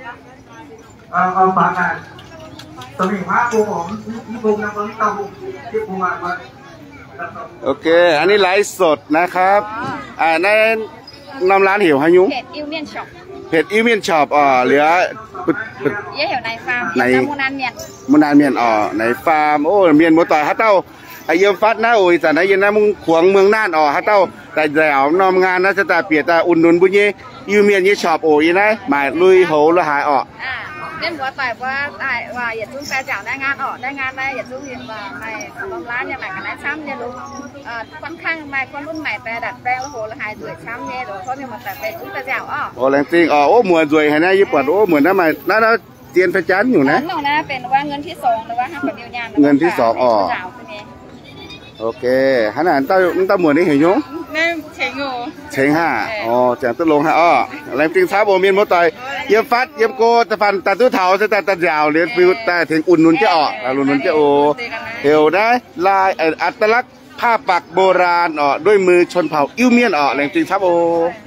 ฝากกันสมิงพระปูผมที่ปูน้ำมันเต้าหู้ที่ปูมาโอเคอันนี้ไลฟ์สดนะครับในนำร้านหิวฮายุเพจอิวเมียนช็อปเหลือเยี่ยวในฟาร์มในมูนานเมียนในฟาร์มโอ้เมียนหมดต่อยฮะเต้าไอเยี่ยมฟัดนะโอ้ยแต่ไหนยันนะมึงขวงเมืองน่านฮะเต้าแต่แถวนอมงานนะจะตาเปียตาอุ่นนุนบุญยี่อิวเมียนยี่ช็อปโอ้ยนะหมายลุยโหละหายเล่นหัวต่อยว่าอย่าซุ้มแฟร์จ่าได้งานได้อย่าซุ้มยินว่าในตรงร้านอย่างไรกันนะช้ำเนี่ยลูกค่อนข้างใหม่คนรุ่นใหม่แต่ดัดแปลงแล้วโหละหายสวยช้ำเนี่ยหรือเขาเนี่ยมาแต่เป็นซุ้มแฟร์จ่าโอ้แรงจริงโอ้เหมือนสวยให้นะญี่ปุ่นโอ้เหมือนน้ำมันน่าเตียนพระจันทร์อยู่นะนั่นนะเป็นว่าเงินที่2หรือว่าห้าคนเดียวยานเงินที่2โอเคขนาดเต้าเหมือนนี่เห็นยังนั่นเชงห้าแจงต้นลงฮะแรงจริงท้าโบมีนมดต่อยเยี่ยมฟัดเยี่ยมโกตะฟันตาตุ้เถาตาตายาวเลี้ยงฟิวแต่ถึงอุ่นนุนจะอุ่นนุนจะเฮวได้ลายอัตลักษณ์ผ้าปักโบราณด้วยมือชนเผ่าอิวเมียนแรงจริงท้าโบ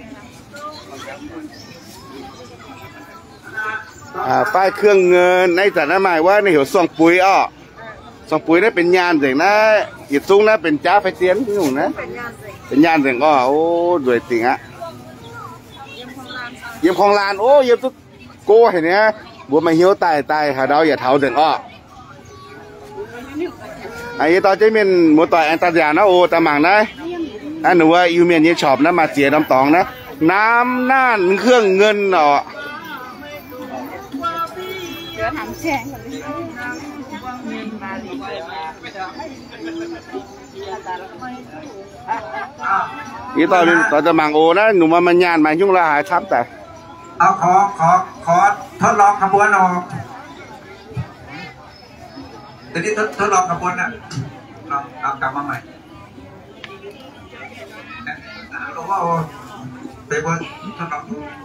ป้ายเครื่องเงินในแต่ละหมายว่าในเหี่ยวส่งปุ๋ยส่งปุ๋ยได้เป็นยานเสียงนะหยิบซุ้งนะเป็นจ้าไฟเตียนที่หนูนะเป็นยานเสียงโอ้ด้วยจริงฮะเยี่ยมของลานโอ้เยี่ยมทุกโก้เห็นไหมบัวมาเหี้ยวตายหาดาวอย่าเท้าเสียงไอ้ตอนเจมินหมูต่อยอันตรายนะโอ้ตาหมังนะอันหนูว่ายูเมียนยี่ช็อปนะมาเสียน้ำตองนะน้ำน่านเครื่องเงินเดี๋ยวทำแช่งนี่ตอนจะมังโอนะหนูมันยานมายุ่งละหายทับแต่ขอทดลองขบวนตอนนี้ทดลองขบวนนะเอากลับมาใหม่หลวงพ่อไปบนทดลอง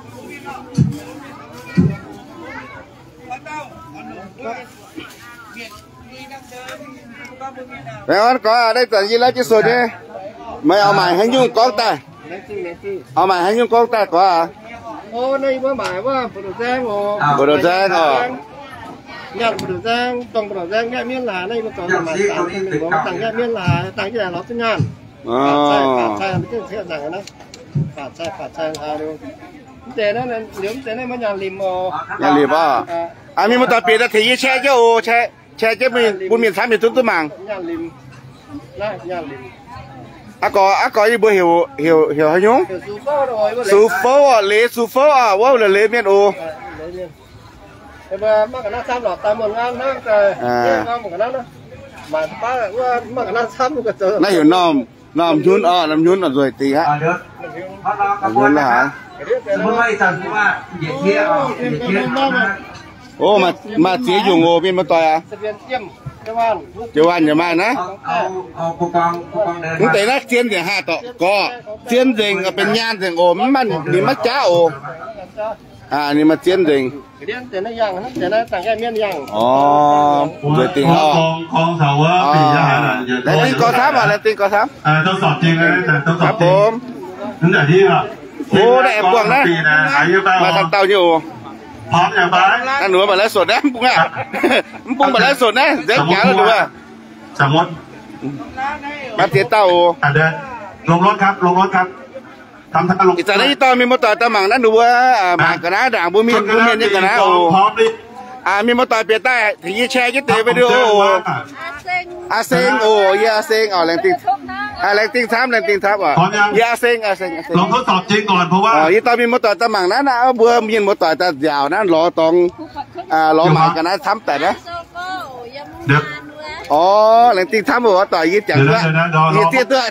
แล้วก็ได้แต่ยี่แล้วที่สุดเนี่ยไม่เอาหมายให้ยุ่งกองแต่เอาหมายให้ยุ่งกองแต่ก็โอ้ในเมื่อหมายว่าปุถุแจ้งปุถุแจ้งญาติปุถุแจ้งตรงปุถุแจ้งแค่เมียนหลาในเมื่อก่อนหมายต่างเป็นหนึ่งของต่างแค่เมียนหลาต่างที่ไหนเราสัญญาณใช่ไม่ใช่เชื่อต่างกันนะขาดใช่ดูเจ๊นั่นเดี๋ยวเจ๊นั่นมันยาลิมยาลิมมีมันต่อปีละทีแช่เจ้าแช่เจ้ามีบุญมีสามมีตุ้มตุ้มมังยาลิมนะยาลิมก็ยี่บัวเหี่ยวหยุ่งสูโฟเลยสูโฟว่าเลยเมียนโอแต่ว่ามากกว่านั้นซ้ำหรอกตามหมดงานนะแต่งานหมดกันนั้นนะหมายป้าว่ามากกว่านั้นซ้ำก็เจอน่าอยู่น้ำยุ่นน้ำยุ่นสวยตีฮะยุ่นละฮะไม่สั่งว่าอย่าเที่ยวโอ้มาเสียอยู่โง่เป็นมาต่อยเจ้าวันอย่ามานะเอาผู้กองเดินแต่ละเสียนเสียง5ต่อก็เสียนเสียงเป็นยานเสียงโอมันนี่มาจ้าโอนี่มาเสียนเสียงแต่ละอย่างนะแต่ละต่างแค่เมียนอย่างโดยติงคองเสาว่าปีใช่ไหมแล้วติงกอทับแล้วติงกอทับต้องสอบจริงเลยแต่ต้องสอบจริงตั้งแต่ที่โอ้ได้แอบกวางนะมาทำเตาอยู่พร้อมอย่างไรนั่นหนูมาแล้วสดนะปุ้งอ่ะปุ้งมาแล้วสดนะเด็กแก่แล้วดูว่าสมมติมาเตี้ยเต้าเดินลงรถครับทำท่าลงอีกจากนี้ตอนมีมอเตอร์ตะหมังนั่นดูว่าหมากกระนาด่างบุญมีนี่กระนาโอ้มีมอเตอร์เปียใต้ถึงยี่แช่ยี่เตะไปดูอาเซงโอ้ยอาเซงแรงติงทับยาเซงลองทดสอบจริงก่อนเพราะว่ายี่ตอนมีมอเตอร์ตะหมังนั้นนะบัวมีมอเตอร์ตะยาวนั้นรอตรงรอหมายกันนะทำแต่นะเด็กแรงติงทับบอกว่าต่อยยี่จังด้วยยี่เตี้ยตัว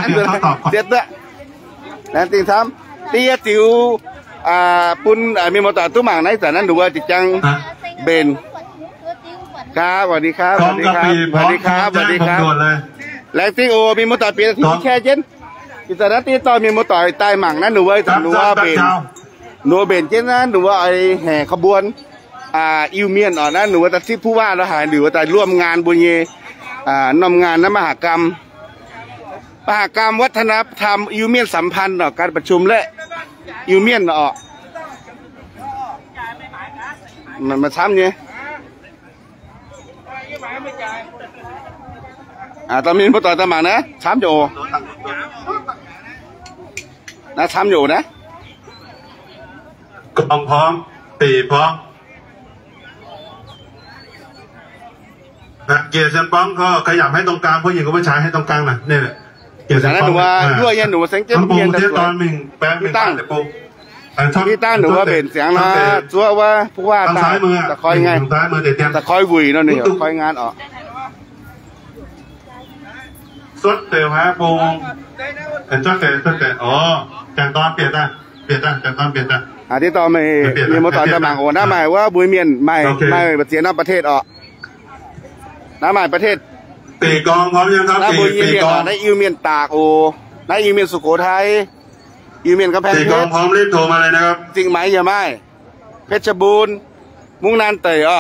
แรงติงทับตีจิ๋วปุ่นมีมอเตอร์ตุ้มหมางในแต่นั้นดูว่าจิจังเบนครับสวัสดีครับแรงติงโอมีมอเตอร์เปลี่ยนที่แค่เย็นอิสระตีต่อมีมอเตอร์ใต้หมางนั้นดูว่าเบนเช่นนั้นดูว่าไอแห่ขบวนอิวเมียนนั้นหนูว่าแต่ที่ผู้ว่าเราหายหรือว่าแต่ร่วมงานบุญเยนำงานมหกรรมวัฒนธรรมอิวเมียนสัมพันธ์การประชุมและอิวเมียนมันช้ำไงตอนนี้พอต่อยตะหมากนะช้ำอยู่นะช้ำอยู่นะกองพร้อมปีพร้อมเกียร์เซนป้องก็ขยับให้ตรงกลางผู้หญิงกับผู้ชายให้ตรงกลางหน่อยเนี่ยเกียร์เซนป้องด้วยยันหนูเสียงเจ็บเพียนแต่ตอนมิงแป๊บมิงตั้งพี่ตั้งหนูว่าเป็นเสียงนะชัวว่าผู้ว่าตาจะคอยไงจะคอยวุ่ยนั่นนี่คอยงานออกสุดเตียวฮะปูเห็นจุดเตะอ๋อจังตอนเปลี่ยนจังตอนเปลี่ยนที่ต่อมีมอตอนจะหมางโอ้น้าหมายว่าบุยเมียนไม่เสียน้ำประเทศออกน้าหมายประเทศตีกองพร้อมยังครับตีกองได้อิวเมียนตากโอ้ได้อิวเมียนสุโขทัยอิวเมียนกำแพงเพชรตีกองพร้อมรีบโทรมาเลยนะครับจริงไหมอย่าไม่เพชรบูรณ์มุ่งนานเตย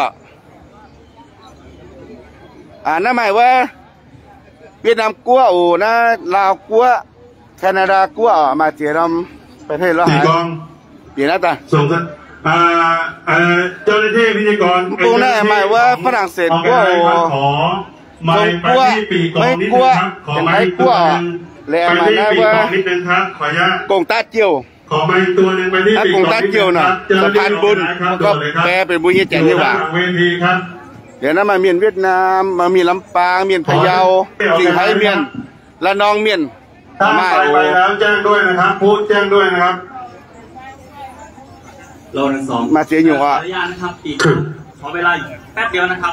น้าหมายว่าเวียดนามกัวโอ้นะลาวกัวแคนาดากัวมาเจียมประเทศเราตีกองเดี๋ยวนะตาส่งกันเจ้าหน้าที่พิธีกรปูน่าหมายว่าฝรั่งเศสกัวโอ้ขอไม่กัวไม่กัวเป็นไทยกัวแล้วมานะว่ากงตาเจียวขอไม่ตัวหนึ่งไปที่กงตาเจียวน่ะสะพานบุญก็แปลเป็นบุญแจกนี่หว่าเดี๋ยวนั้นมาเมียนเวียดนามมามีลำปางเมียนพะเยาสิงห์ไทยเมียนละนองเมียนมาไปแล้วแจ้งด้วยนะครับพูดแจ้งด้วยนะครับโลนึงสองมาเสียอยู่อ่ะขออนุญาตนะครับอีกขอเวลาแป๊บเดียวนะครับ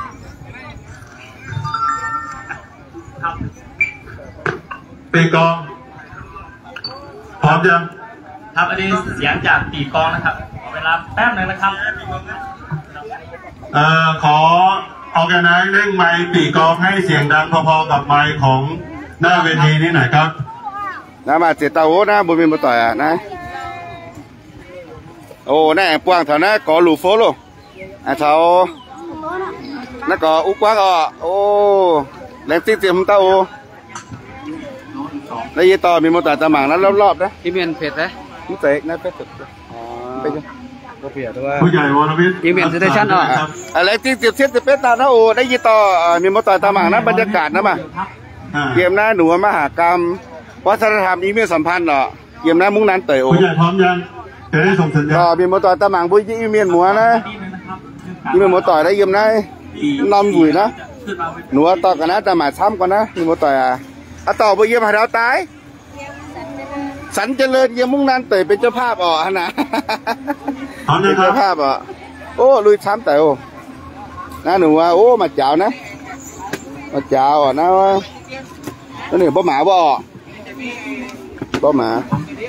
ปีกองพร้อมยังครับอันนี้เสียงจากปีกองนะครับขอเวลาแป๊บนึงนะครับขอออแกไนซ์เร่งไมค์ปีกองให้เสียงดังพอๆกับไมค์ของหน้าเวทีนี้หน่อยครับมาเจตาโอ้นะบุญมีมาต่อยนะโอ้แน่ปวงแถวนั้นก่อหลูโฟโลแถวนั่นก่ออุกว้างโอ้แรงตีเสียมเต้าแล้วยี่ต่อมีมาต่อยตะหมางนั้นรอบๆนะที่เมียนเผ็ดนะมุ้งเตะนั่นเป็ดสุดเป็นผู้ใหญ่วรวิทย์ที่เมียนสเตชันอะไรที่เสียบเสียบเป็ดตานะโอ้ได้ยี่ต่อมีมาต่อยตะหมางนะบรรยากาศนะมาเกมหน้าหนูมหากรรมวัฒนธรรมอีเมลสัมพันธ์เกมหน้ามุ่งนั้นเตะโอ้ผู้ใหญ่พร้อมยังจะได้ส่งสัญญาณมีมาต่อยตะหมางบุ้ยอีเมลหมัวนะอีเมลหมัวต่อยได้เกมหน้านอมบุ๋ยนะหนูต่อกันนะตะหมางช้ำกันนะมีมาต่อยต่อบุ้ยเยี่ยมหาเราตายสันเจริญเยี่ยมมุ่งนั้นเตะเป็นเจ้าภาพนะเป็นเจ้าภาพโอ้ลุยช้ำแต่โอ้นะหนูว่าโอ้มาเจ้านะมาเจ้านะว่าตัวนี้บ่หมาบ่หมา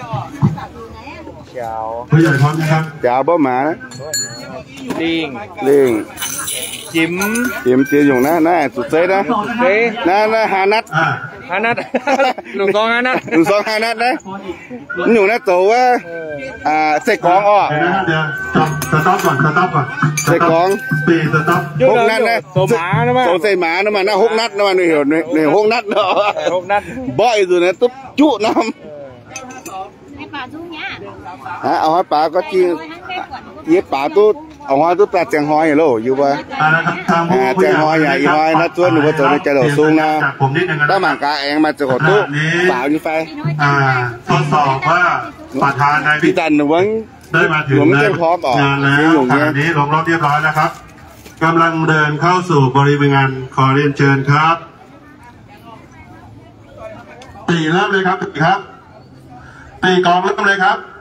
เจ้าผู้ใหญ่พร้อมนะครับเจ้าบ่หมานะลิงจิ้มเจียอยู่นะน่าสุดเซ่นะน่าหานัดหนุ่มสองหานัดนะอยู่นะโตว่าเสกของเดี๋ยวสต็อปก่อนเสกของปีสต็อป 6 นัดนะโตหมานะมาโตใส่หมานะมา6 นัดนะมาเนี่ย6 นัดเนาะ 6 นัดบ่อยสุดนะตุ๊บจุน้ำให้ปลาจุ้งเนี้ยเอาให้ปลาก็จริงเย็บปลาตุ๊เอาหอยตุ๊ปลาแจงหอยเหรออยู่ป่ะแจงหอยใหญ่หอยนะตัวหนูว่าตัวนี้จะโดดสูงนะถ้าหมางกาเองมาจะกดตุ๊สาวนี่ไฟทดสอบว่าประธานนายพิจันหนูวังได้มาถึงงานแล้วขณะนี้ลงรถเรียบร้อยนะครับกำลังเดินเข้าสู่บริเวณงานขอเรียนเชิญครับตีเริ่มเลยครับตีกองเริ่มเลยครับ